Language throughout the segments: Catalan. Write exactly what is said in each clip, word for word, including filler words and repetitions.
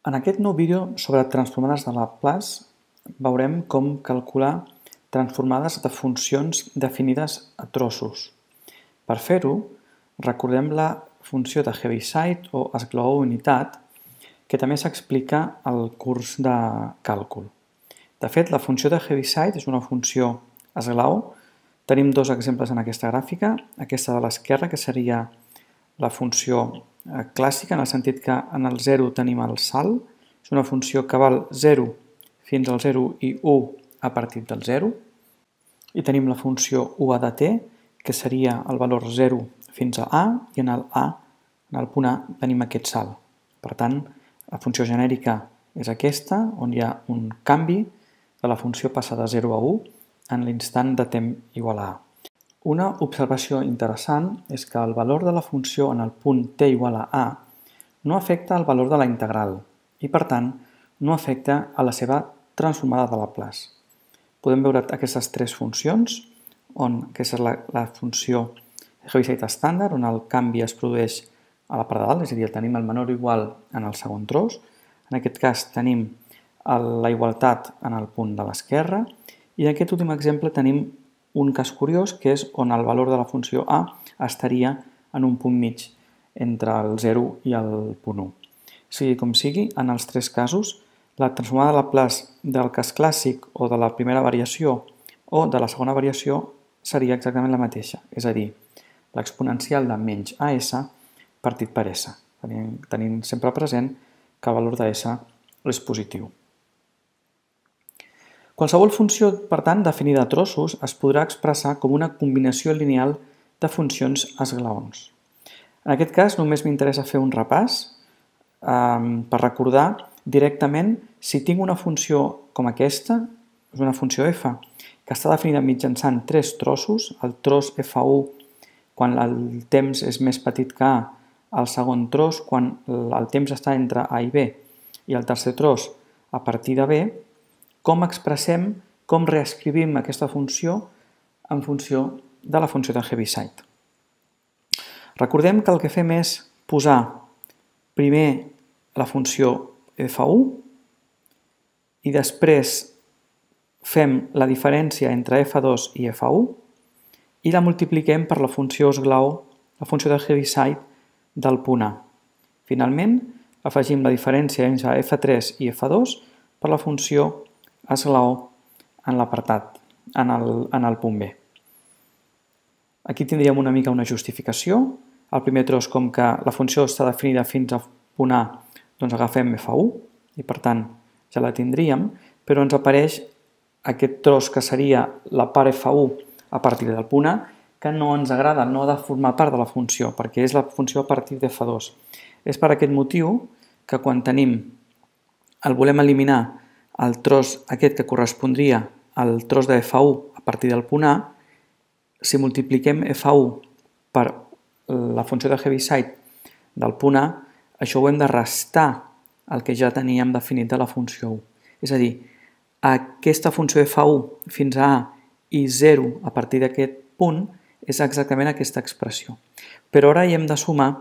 En aquest nou vídeo sobre transformades de Laplace veurem com calcular transformades de funcions definides a trossos. Per fer-ho, recordem la funció de Heaviside o esglaó unitat, que també s'explica al curs de càlcul. De fet, la funció de Heaviside és una funció esglaó. Tenim dos exemples en aquesta gràfica, aquesta de l'esquerra, que seria la funció clàssica, en el sentit que en el zero tenim el salt, és una funció que val zero fins al zero i u a partir del zero, i tenim la funció u a de t, que seria el valor zero fins a a, i en el a, en el punt a, tenim aquest salt. Per tant, la funció genèrica és aquesta, on hi ha un canvi de la funció passa de zero a u en l'instant de temps igual a a. Una observació interessant és que el valor de la funció en el punt t igual a a no afecta el valor de la integral i, per tant, no afecta a la seva transformada de Laplace. Podem veure aquestes tres funcions, on aquesta és la, la funció Heaviside estàndard, on el canvi es produeix a la part de dalt, és a dir, tenim el menor o igual en el segon tros. En aquest cas tenim la igualtat en el punt de l'esquerra, i en aquest últim exemple tenim un cas curiós, que és on el valor de la funció a estaria en un punt mig, entre el zero i el punt u. Sigui com sigui, en els tres casos, la transformada de Laplace del cas clàssic o de la primera variació o de la segona variació seria exactament la mateixa, és a dir, l'exponencial de menys a s partit per s, tenint, tenint sempre present que el valor de s és positiu. Qualsevol funció, per tant, definida a trossos es podrà expressar com una combinació lineal de funcions esglaons. En aquest cas només m'interessa fer un repàs eh, per recordar directament si tinc una funció com aquesta, és una funció f, que està definida mitjançant tres trossos, el tros f u quan el temps és més petit que a, el segon tros quan el temps està entre a i b i el tercer tros a partir de b, com expressem, com reescrivim aquesta funció en funció de la funció de Heaviside. Recordem que el que fem és posar primer la funció f u i després fem la diferència entre f dos i f u i la multipliquem per la funció esglaó, la funció de Heaviside del punt A. Finalment, afegim la diferència entre f tres i f dos per la funció esglaó en l'apartat, en, el, en el punt B. Aquí tindríem una mica una justificació. El primer tros, com que la funció està definida fins al punt A, doncs agafem f u i per tant ja la tindríem, però ens apareix aquest tros que seria la part f u a partir del punt A, que no ens agrada, no ha de formar part de la funció, perquè és la funció a partir de f dos. És per aquest motiu que quan tenim, el volem eliminar el tros aquest que correspondria al tros de f u a partir del punt A, si multipliquem f u per la funció de Heaviside del punt A, això ho hem de restar el que ja teníem definit de la funció u. És a dir, aquesta funció f u fins a a i zero a partir d'aquest punt és exactament aquesta expressió. Però ara hi hem de sumar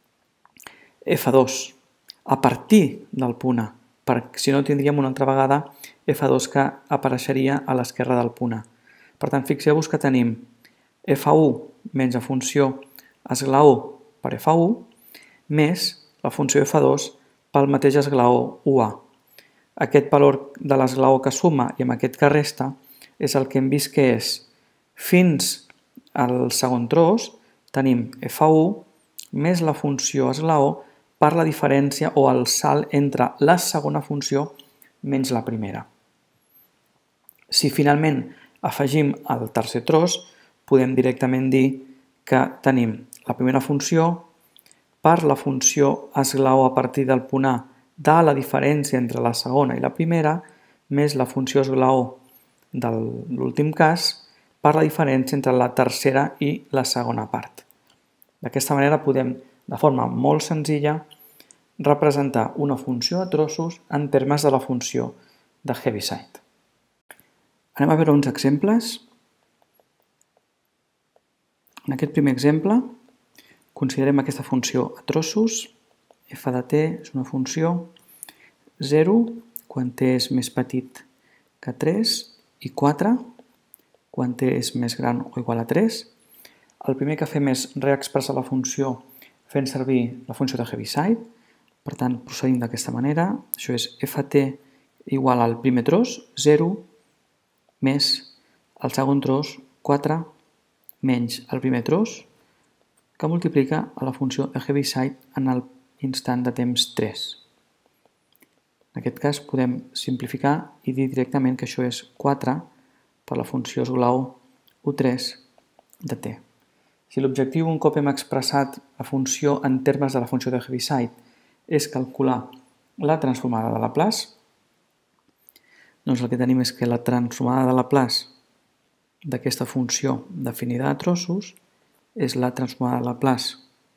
f dos a partir del punt A, perquè si no tindríem una altra vegada f dos que apareixeria a l'esquerra del punt A. Per tant, fixeu-vos que tenim f u menys la funció esglaó per f u més la funció f dos pel mateix esglaó u a. Aquest valor de l'esglaó que suma i amb aquest que resta és el que hem vist que és fins al segon tros tenim f u més la funció esglaó per la diferència o el salt entre la segona funció menys la primera. Si finalment afegim el tercer tros, podem directament dir que tenim la primera funció per la funció esglaó a partir del punt A de la diferència entre la segona i la primera més la funció esglaó de l'últim cas per la diferència entre la tercera i la segona part. D'aquesta manera podem, de forma molt senzilla, representar una funció a trossos en termes de la funció de Heaviside. Anem a veure uns exemples. En aquest primer exemple, considerem aquesta funció a trossos. F de t és una funció zero quan t és més petit que tres i quatre quan t és més gran o igual a tres. El primer que fem és reexpressar la funció fent servir la funció de Heaviside. Per tant, procedim d'aquesta manera. Això és ft igual al primer tros, zero, més el segon tros, quatre, menys el primer tros, que multiplica a la funció de Heaviside en l'instant de temps tres. En aquest cas podem simplificar i dir directament que això és quatre per la funció esglaó u tres de t. Si l'objectiu, un cop hem expressat la funció en termes de la funció de Heaviside, és calcular la transformada de Laplace, doncs el que tenim és que la transformada de Laplace d'aquesta funció definida a trossos és la transformada de Laplace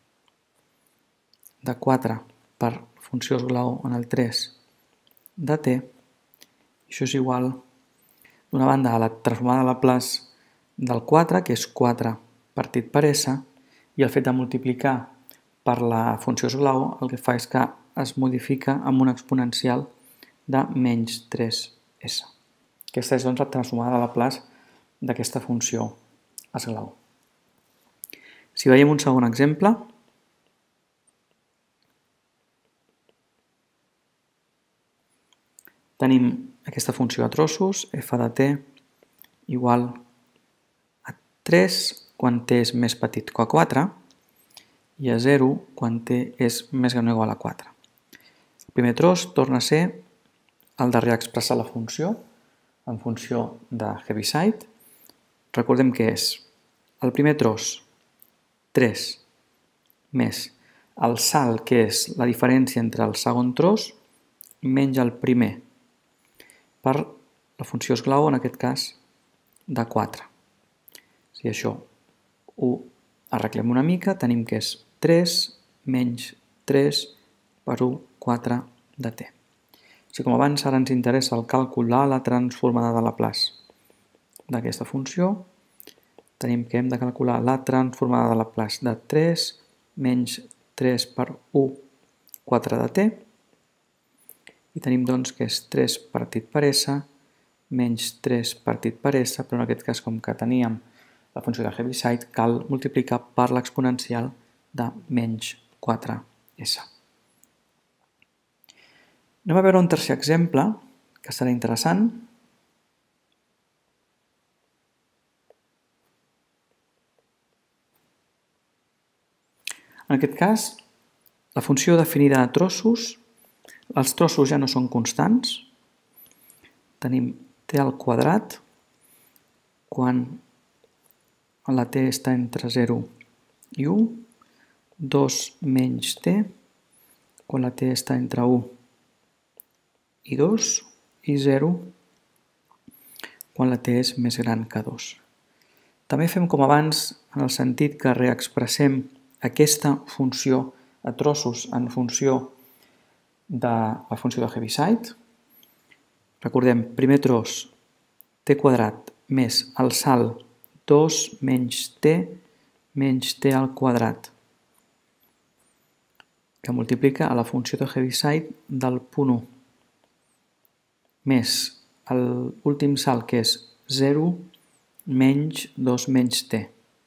de quatre per funció esglaó en el tres de t. Això és igual, d'una banda, a la transformada de Laplace del quatre, que és quatre partit per s, i el fet de multiplicar per la funció esglaó el que fa és que es modifica amb una exponencial de menys tres s. Aquesta és doncs, la transformada de Laplace d'aquesta funció esglaó. Si veiem un segon exemple, tenim aquesta funció a trossos, f de t igual a tres quan t és més petit que quatre i a zero quan t és més gran o igual a quatre. El primer tros torna a ser el de reexpressar la funció en funció de Heaviside. Recordem que és el primer tros, tres, més el salt, que és la diferència entre el segon tros, menys el primer, per la funció esglaó, en aquest cas, de quatre. Si això ho arreglem una mica, tenim que és tres menys tres per u, quatre de t. Si com abans ara ens interessa el càlcul de la transformada de Laplace d'aquesta funció, tenim que hem de calcular la transformada de Laplace de tres menys tres per u, quatre de t, i tenim doncs que és tres partit per s menys tres partit per s, però en aquest cas, com que teníem la funció de Heaviside, cal multiplicar per l'exponencial de menys quatre s. Anem a veure un tercer exemple, que serà interessant. En aquest cas, la funció definida a trossos, els trossos ja no són constants. Tenim t al quadrat quan la t està entre zero i u, dos menys t quan la t està entre u i dos, i zero quan la t és més gran que dos. També fem com abans en el sentit que reexpressem aquesta funció a trossos en funció de la funció de Heaviside. Recordem, primer tros, t quadrat més el salt dos menys t menys t al quadrat, que multiplica a la funció de Heaviside del punt u, més l'últim salt, que és zero menys dos menys t,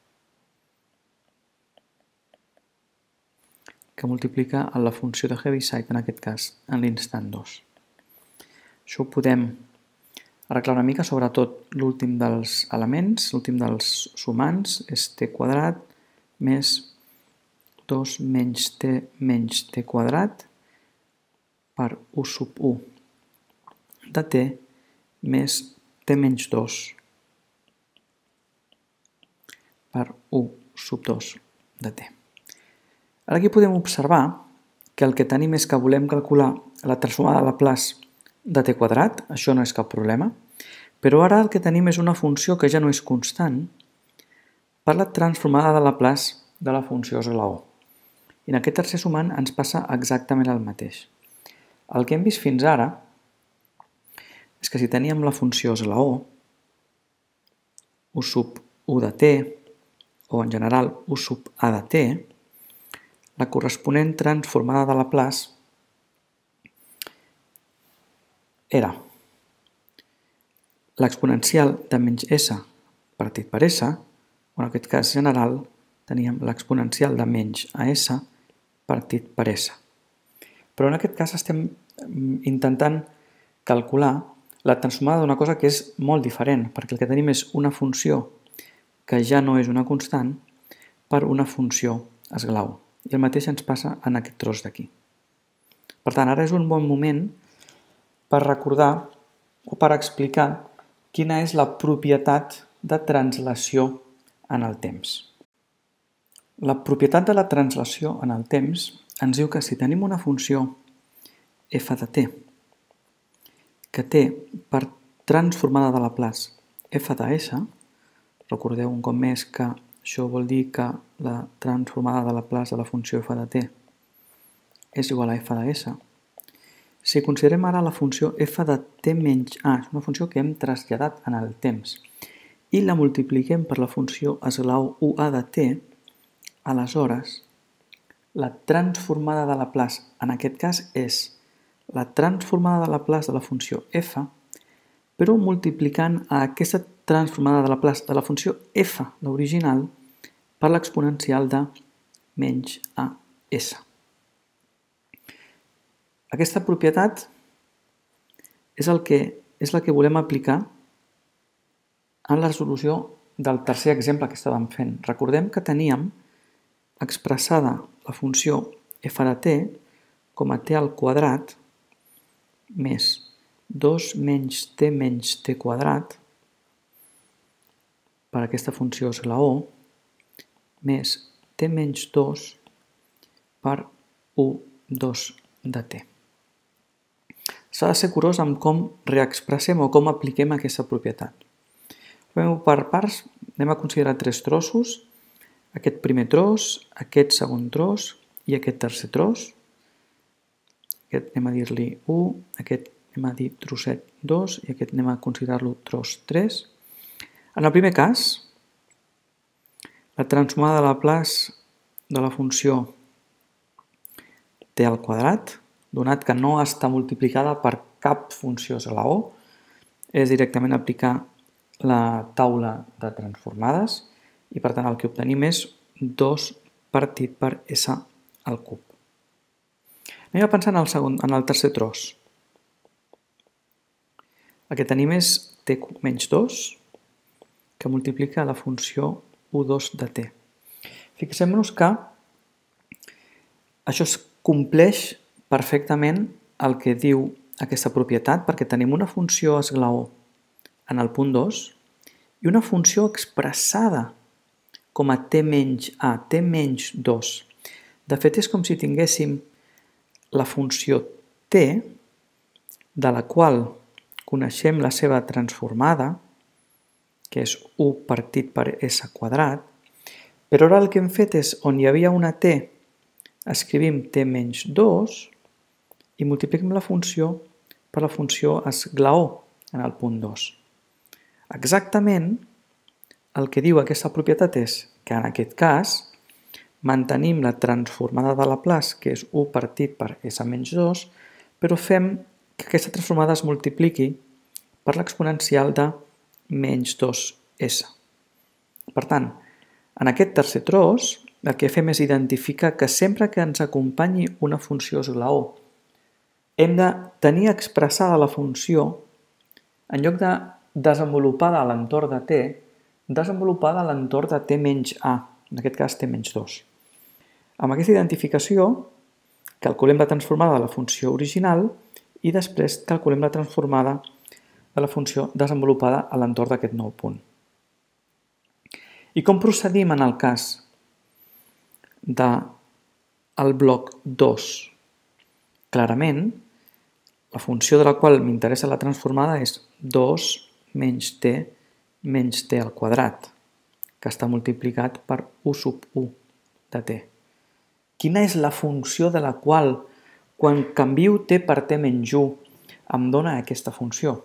que multiplica a la funció de Heaviside, en aquest cas, en l'instant dos. Això ho podem arreglar una mica, sobretot l'últim dels elements, l'últim dels sumants, és t quadrat més dos menys t menys t quadrat per u sub u de t més t menys dos per u sub dos de t. Ara aquí podem observar que el que tenim és que volem calcular la transformada de Laplace de t quadrat, això no és cap problema, però ara el que tenim és una funció que ja no és constant per la transformada de Laplace de la funció esglaó. I en aquest tercer sumant ens passa exactament el mateix. El que hem vist fins ara és que si teníem la funció esglaó, u sub u de t, o en general u sub a de t, la corresponent transformada de Laplace era l'exponencial de menys S partit per S, o en aquest cas general teníem l'exponencial de menys a S partit per S. Però en aquest cas estem intentant calcular la transformada d'una cosa que és molt diferent, perquè el que tenim és una funció que ja no és una constant per una funció esglau. I el mateix ens passa en aquest tros d'aquí. Per tant, ara és un bon moment per recordar o per explicar quina és la propietat de translació en el temps. La propietat de la translació en el temps ens diu que si tenim una funció f de t que té per transformada de Laplace f de s, recordeu un cop més que això vol dir que la transformada de Laplace de la funció f de t és igual a f de s. Si considerem ara la funció f de t menys a, és una funció que hem traslladat en el temps, i la multipliquem per la funció esglau ua de t, aleshores la transformada de Laplace en aquest cas és la transformada de Laplace de la funció f, però multiplicant a aquesta transformada de Laplace de la funció f, l'original, per l'exponencial de menys a s. Aquesta propietat és, el que, és la que volem aplicar en la resolució del tercer exemple que estàvem fent. Recordem que teníem expressada la funció f de t com a t al quadrat més dos menys t menys t quadrat per aquesta funció esglaó més t menys dos per u dos de t. S'ha de ser curós amb com reexpressem o com apliquem aquesta propietat. Fem-ho per parts, anem a considerar tres trossos, aquest primer tros, aquest segon tros i aquest tercer tros. Aquest anem a dir-li u, aquest anem a dir trosset dos i aquest anem a considerar-lo tros tres. En el primer cas, la transformada de Laplace de la funció t al quadrat, donat que no està multiplicada per cap funció esglaó, és directament aplicar la taula de transformades i per tant el que obtenim és dos partit per s al cub. Anem a pensar en el, segon, en el tercer tros. El que tenim és t menys dos que multiplica la funció u dos de t. Fixem-nos que això es compleix perfectament el que diu aquesta propietat perquè tenim una funció esglaó en el punt dos i una funció expressada com a t menys a, t menys dos. De fet, és com si tinguéssim la funció t, de la qual coneixem la seva transformada, que és u partit per s quadrat, però ara el que hem fet és, on hi havia una t, escrivim t menys dos i multipliquem la funció per la funció esglaó en el punt dos. Exactament el que diu aquesta propietat és que en aquest cas mantenim la transformada de Laplace, que és u partit per s menys dos, però fem que aquesta transformada es multipliqui per l'exponencial de menys dos s. Per tant, en aquest tercer tros, el que fem és identificar que sempre que ens acompanyi una funció esglaó, hem de tenir expressada la funció, en lloc de desenvolupada a l'entorn de t, desenvolupada a l'entorn de t menys a, en aquest cas t menys dos. Amb aquesta identificació, calculem la transformada de la funció original i després calculem la transformada de la funció desenvolupada a l'entorn d'aquest nou punt. I com procedim en el cas del bloc dos? Clarament, la funció de la qual m'interessa la transformada és dos menys t menys t al quadrat, que està multiplicat per u sub u de t. Quina és la funció de la qual, quan canvio t per t menys u, em dona aquesta funció?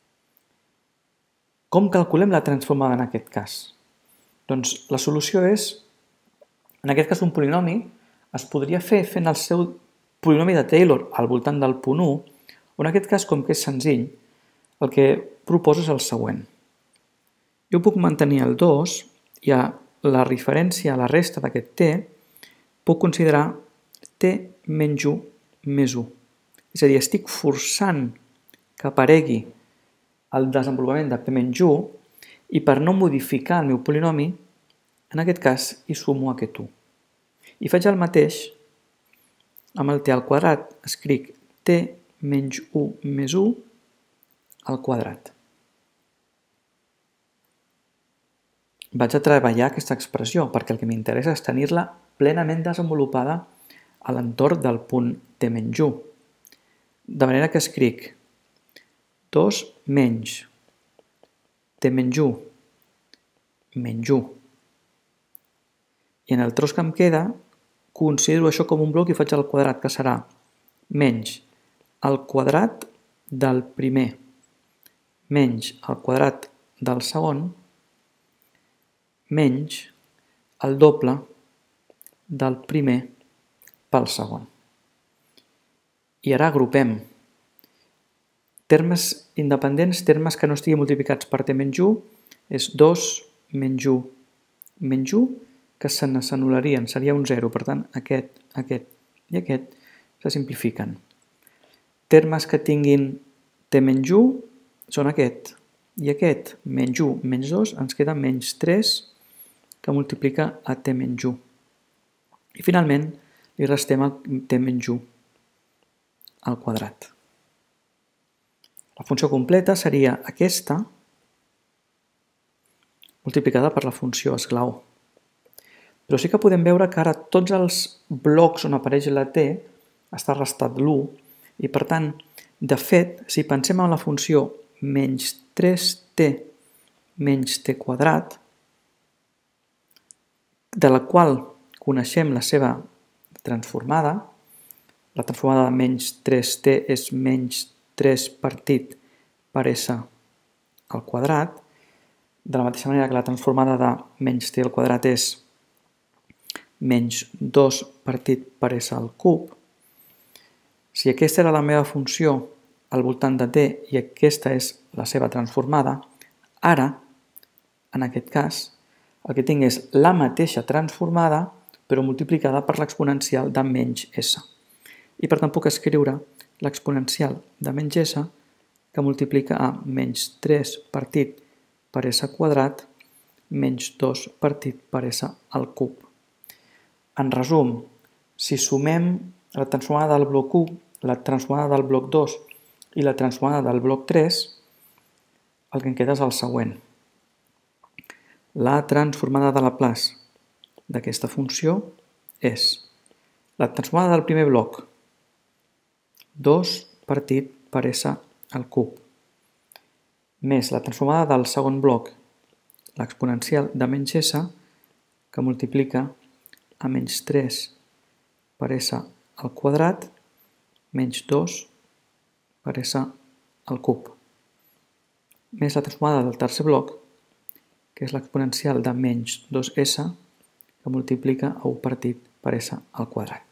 Com calculem la transformada en aquest cas? Doncs la solució és, en aquest cas un polinomi, es podria fer fent el seu polinomi de Taylor al voltant del punt u, O en aquest cas, com que és senzill, el que proposo és el següent. Jo puc mantenir el dos i a la referència a la resta d'aquest t puc considerar t menys u més u. És a dir, estic forçant que aparegui el desenvolupament de p menys u i per no modificar el meu polinomi, en aquest cas hi sumo aquest u. I faig el mateix amb el t al quadrat. Escric t menys u més u al quadrat. Vaig a treballar aquesta expressió perquè el que m'interessa és tenir-la plenament desenvolupada a l'entorn del punt t menys u. De manera que escric dos menys t menys u menys u. I en el tros que em queda, considero això com un bloc i faig al quadrat, que serà menys el quadrat del primer menys el quadrat del segon menys el doble del primer pel segon. I ara agrupem termes independents, termes que no estiguin multiplicats per t menys u, és dos menys u menys u, que se n'anul·larien, seria un zero. Per tant, aquest, aquest i aquest se simplifiquen. Termes que tinguin t menys u són aquest i aquest, menys u menys dos, ens queda menys tres, que multiplica a t menys u. I finalment li restem el t menys u al quadrat. La funció completa seria aquesta multiplicada per la funció esglaó. Però sí que podem veure que ara tots els blocs on apareix la t està restat l'u i per tant, de fet, si pensem en la funció menys tres t menys t quadrat, de la qual coneixem la seva transformada, la transformada de menys tres t és menys tres partit per s al quadrat, de la mateixa manera que la transformada de menys t al quadrat és menys dos partit per s al cub. Si aquesta era la meva funció al voltant de t i aquesta és la seva transformada, ara, en aquest cas, el que tinc és la mateixa transformada però multiplicada per l'exponencial de menys s. I per tant puc escriure l'exponencial de menys s que multiplica a menys tres partit per s quadrat menys dos partit per s al cub. En resum, si sumem la transformada del bloc u, la transformada del bloc dos i la transformada del bloc tres, el que em queda és el següent. La transformada de Laplace d'aquesta funció és la transformada del primer bloc, dos partit per s al cub, més la transformada del segon bloc, l'exponencial de menys s, que multiplica a menys tres per s al quadrat, menys dos per s al cub, més la transformada del tercer bloc, que és l'exponencial de menys dos s, que multiplica a u partit per s al quadrat.